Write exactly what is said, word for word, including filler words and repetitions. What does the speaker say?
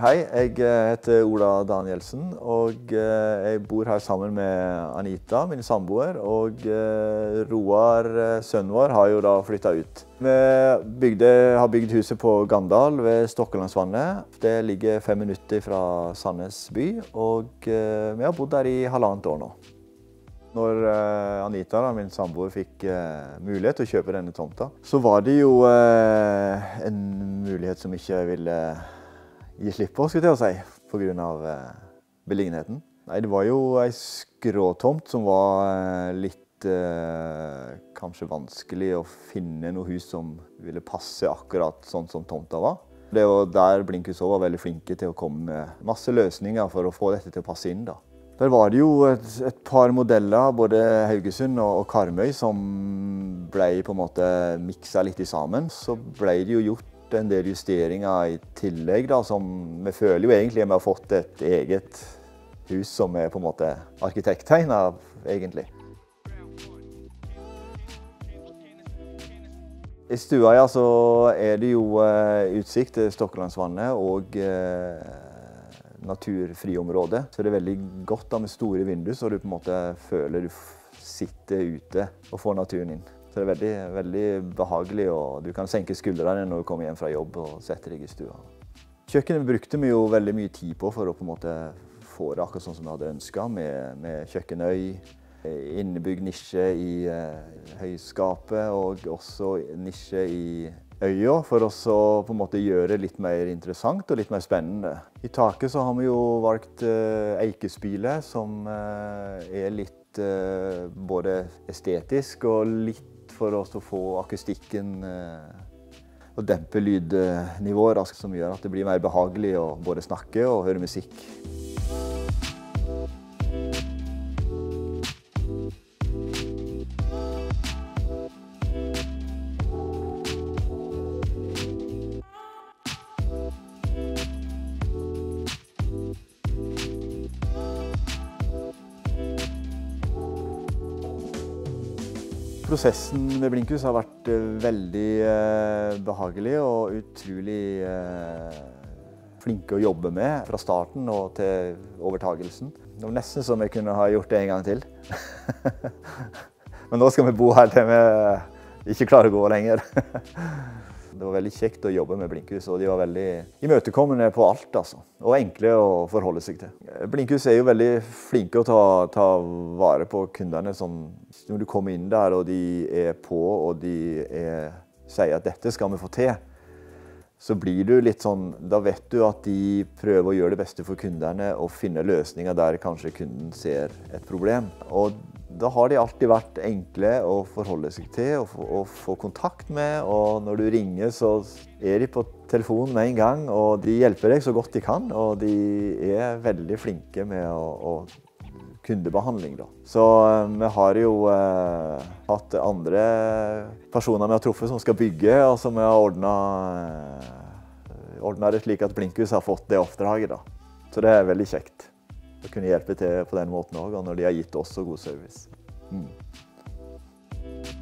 Hei, jeg heter Ola Danielsen, og jeg bor her sammen med Anita, min samboer, og Roar, sønnen vår, har jo da flyttet ut. Vi bygde, har bygd huset på Gandal ved Stokkelandsvannet. Det ligger fem minutter fra Sandnes by, og vi har bodd der i halvannet år nå. Når Anita, min samboer, fikk mulighet til å kjøpe denne tomta, så var det jo en mulighet som ikke ville gi slipp på, skulle jeg si, på grunn av beliggenheten. Nei, det var jo en skråtomt som var litt eh, kanskje vanskelig å finne noe hus som ville passe akkurat sånn som tomta var. Det var der Blinkhus også var veldig flinke til å komme med masse løsninger for å få dette til å passe inn da. Der var det jo et, et par modeller, både Haugesund og, og Karmøy, som ble på en måte mikset litt i sammen. Så ble det jo gjort en del justeringer i tillegg da, som vi føler jo egentlig at vi har fått et eget hus som er på en måte arkitekttegnet egentlig. I stua ja, så er det jo uh, utsikt til Stokkelandsvannet og uh, naturfriområde. Så det er veldig godt da, med store vinduer, så du på en måte føler du sitter ute og får naturen inn. Så det er veldig, veldig behagelig, og du kan senke skuldrene når du kommer hjem fra jobb og setter deg i stua. Kjøkkenet brukte vi jo veldig mye tid på for å på en måte få det akkurat sånn som vi hadde ønsket, med, med kjøkkenøy, innebygd nisje i uh, høyskapet og også nisje i øya, for å på en måte gjøre det litt mer interessant og litt mer spennende. I taket så har vi jo valgt uh, eikespile, som uh, er litt uh, både estetisk og litt for oss å få akustikken uh, og dempe lydnivået raskt, som gjør at det blir mer behagelig å både snakke og høre musikk. Prosessen med Blinkhus har vært veldig eh, behagelig og utrolig eh, flinke å jobbe med fra starten og til overtagelsen. Det var nesten som jeg kunne ha gjort det en gang til. Men nå skal vi bo her til vi ikke klarer å gå lenger. Det var veldig kjekt å jobbe med Blinkhus, og de var veldig imøtekommende på alt, altså. Og enkle å forholde seg til. Blinkhus er jo veldig flinke å ta, ta vare på kundene. Sånn, når du kommer inn der, og de er på, og de er, sier at dette skal vi få til, så blir du litt sånn, da vet du at de prøver å gjøre det beste for kundene og finne løsninger der kanskje kunden ser et problem. Og da har de alltid vært enkle å forholde seg til og få, og få kontakt med, og når du ringer så er de på telefonen med en gang, og de hjelper deg så godt de kan, og de er veldig flinke med å, å kundebehandling da. Så vi har jo eh, hatt andre personer vi har truffet som skal bygge, og som vi har ordnet, eh, ordnet det slik at Blinkhus har fått det oppdraget da. Så det er veldig kjekt å kunne hjelpe til på den måten også, og når de har gitt oss så god service. Mm.